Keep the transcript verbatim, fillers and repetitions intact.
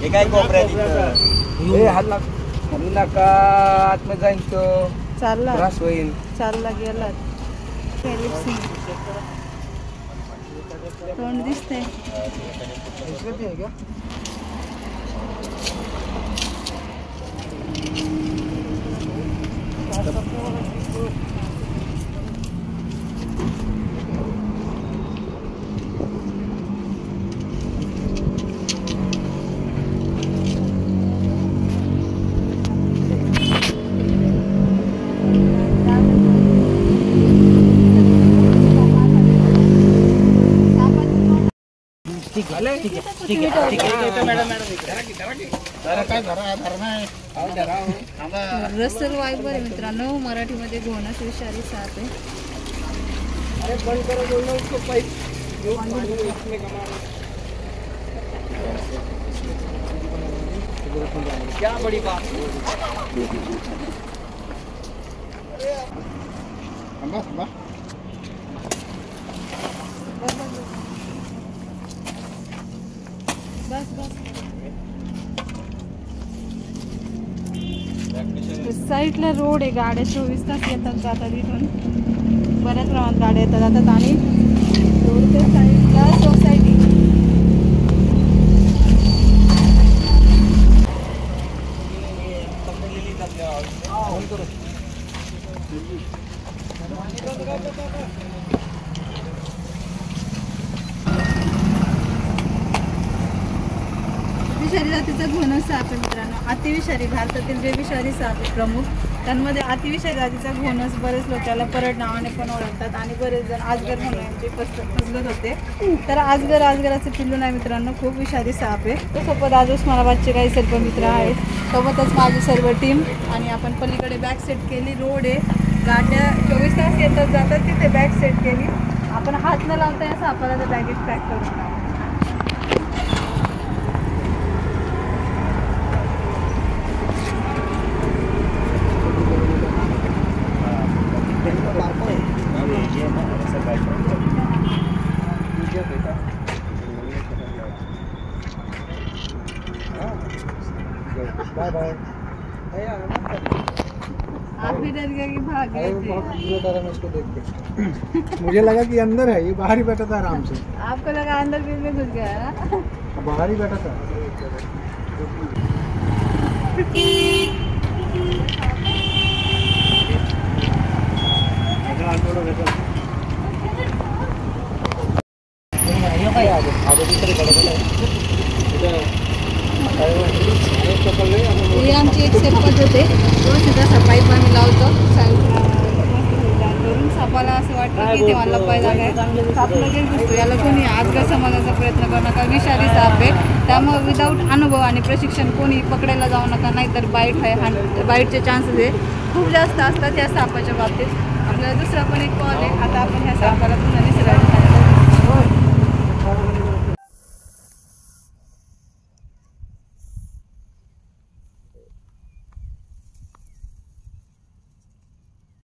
हे काय कोपऱ्यात इथं ए हल्ला हल्ला नका आतमध्ये जाईन तो चालला त्रास होईल चालला गेला तोंड दिसतंय ठीक आहे ठीक आहे ठीक आहे ठीक आहे मॅडम मॅडम रसल वायबर आहे मित्रांनो मराठीमध्ये घोणस विषारी साप आहे अरे बंद करो बोलना उसको पाइप जो पानी इसमें कमा क्या बड़ी बात बस बस बस बस साईडला रोड आहे गाड्या चोवीस तास येतात जातात इथून बऱ्याच प्रमाणात गाड्या येतात जातात आणि रोडच्या साईडला सोसायटी विषारी जातीचा घोणस साप आहे मित्रांनो अतिविषारी भारतातील जे विषारी साप आहे प्रमुख त्यांमध्ये अतिविषारी जातीचा घोणस बरेच लोक त्याला परड नावाने पण ओळखतात आणि बरेच जण आजगर म्हणून यांचे फसलत होते तर आजगर आजगराचे पिल्लू नाही मित्रांनो खूप विषारी साप आहे तो सोबत आज उस्मानाबादचे काही सर्व मित्र आहेत सोबतच माझी सर्व टीम आणि आपण पलीकडे बॅक सेट केली रोड आहे गाड्या चोवीस तास येतात जातात तिथे बॅक सेट केली आपण हात न लावता या सापाला तर बॅगेत पॅक करून टाकू बाय बाय आप भी डर गए कि भाग गए थे? मैं इसको देख के मुझे लगा कि अंदर है ये बाहर ही बैठा था आराम से आपको लगा अंदर बिल में घुस गया ना बाहर ही बैठा था ही आमची एक सेफ पद्धत आहे सुद्धा सफाईत आम्ही लावतो करून सापाला असं वाटतं की तेव्हा लपाय जागा आहे साप लगेच दिसतो याला कोणी आजगर समाजाचा प्रयत्न करू नका विषारी साप आहे त्यामुळे विदाऊट अनुभव आणि प्रशिक्षण कोणी पकडायला जाऊ नका नाहीतर बाईट आहे हा बाईटचे चान्सेस आहे खूप जास्त असतात या सापाच्या बाबतीत आपल्याला दुसरा पण एक कॉल आहे आता आपण ह्या सापाला पुन्हा निसर्गाने